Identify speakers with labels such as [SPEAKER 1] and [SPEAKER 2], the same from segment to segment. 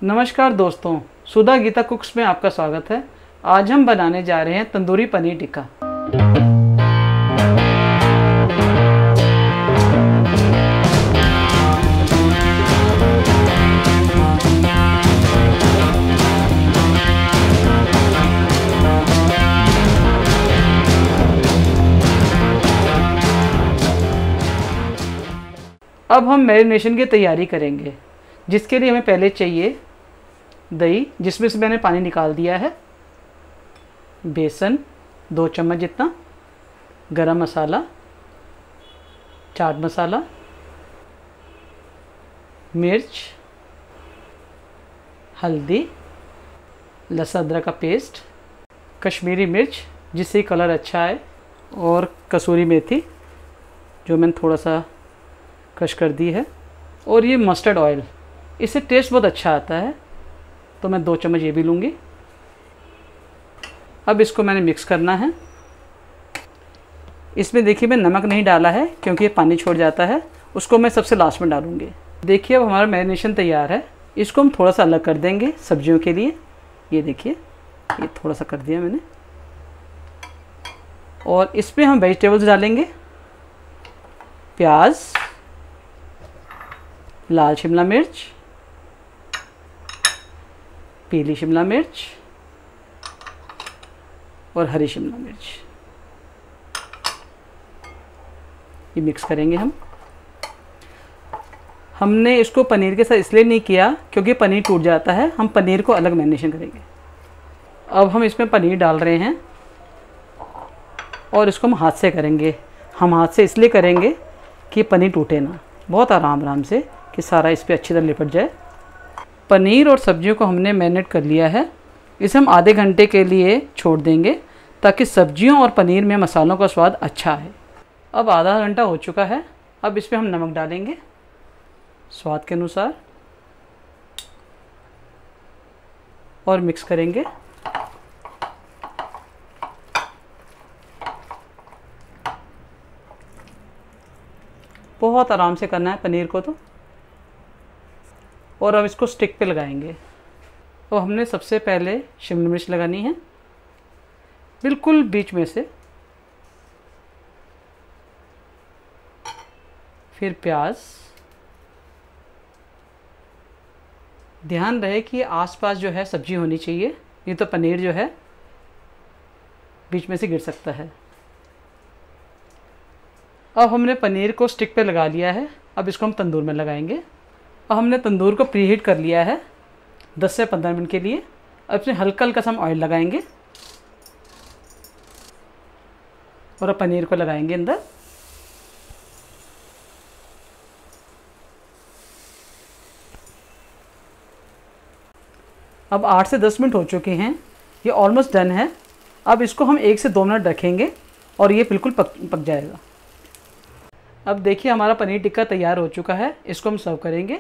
[SPEAKER 1] नमस्कार दोस्तों, सुधा गीता कुक्स में आपका स्वागत है। आज हम बनाने जा रहे हैं तंदूरी पनीर टिक्का। अब हम मैरिनेशन की तैयारी करेंगे, जिसके लिए हमें पहले चाहिए दही, जिसमें से मैंने पानी निकाल दिया है, बेसन 2 चम्मच जितना, गरम मसाला, चाट मसाला, मिर्च, हल्दी, लहसुन अदरक का पेस्ट, कश्मीरी मिर्च जिससे कलर अच्छा आए, और कसूरी मेथी जो मैंने थोड़ा सा क्रश कर दी है, और ये मस्टर्ड ऑयल, इससे टेस्ट बहुत अच्छा आता है, तो मैं 2 चम्मच ये भी लूँगी। अब इसको मैंने मिक्स करना है। इसमें देखिए मैं नमक नहीं डाला है क्योंकि ये पानी छोड़ जाता है, उसको मैं सबसे लास्ट में डालूँगी। देखिए अब हमारा मैरिनेशन तैयार है। इसको हम थोड़ा सा अलग कर देंगे सब्जियों के लिए। ये देखिए, ये थोड़ा सा कर दिया मैंने, और इसमें हम वेजिटेबल्स डालेंगे। प्याज, लाल शिमला मिर्च, पीली शिमला मिर्च और हरी शिमला मिर्च। ये मिक्स करेंगे हम। हमने इसको पनीर के साथ इसलिए नहीं किया क्योंकि पनीर टूट जाता है, हम पनीर को अलग मैरिनेशन करेंगे। अब हम इसमें पनीर डाल रहे हैं और इसको हम हाथ से करेंगे। हम हाथ से इसलिए करेंगे कि पनीर टूटे ना, बहुत आराम से, कि सारा इस पर अच्छी तरह लिपट जाए। पनीर और सब्जियों को हमने मैरिनेट कर लिया है। इसे हम आधे घंटे के लिए छोड़ देंगे ताकि सब्जियों और पनीर में मसालों का स्वाद अच्छा है। अब आधा घंटा हो चुका है। अब इसमें हम नमक डालेंगे स्वाद के अनुसार और मिक्स करेंगे। बहुत आराम से करना है पनीर को तो। और अब इसको स्टिक पे लगाएंगे। तो हमने सबसे पहले शिमला मिर्च लगानी है, बिल्कुल बीच में से, फिर प्याज। ध्यान रहे कि आसपास जो है सब्जी होनी चाहिए, नहीं तो पनीर जो है बीच में से गिर सकता है। अब हमने पनीर को स्टिक पे लगा लिया है। अब इसको हम तंदूर में लगाएंगे। अब हमने तंदूर को प्रीहीट कर लिया है 10 से 15 मिनट के लिए। अब इसमें हल्का हल्का सा हम ऑयल लगाएंगे और अब पनीर को लगाएंगे अंदर। अब 8 से 10 मिनट हो चुके हैं, ये ऑलमोस्ट डन है। अब इसको हम 1 से 2 मिनट रखेंगे और ये बिल्कुल पक जाएगा। अब देखिए हमारा पनीर टिक्का तैयार हो चुका है। इसको हम सर्व करेंगे।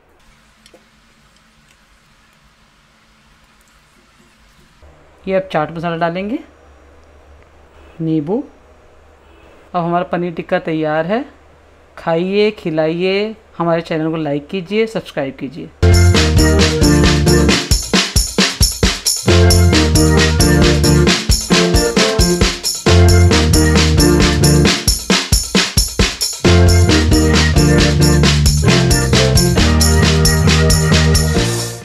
[SPEAKER 1] ये अब चाट मसाला डालेंगे, नींबू। अब हमारा पनीर टिक्का तैयार है। खाइए, खिलाइए, हमारे चैनल को लाइक कीजिए, सब्सक्राइब कीजिए।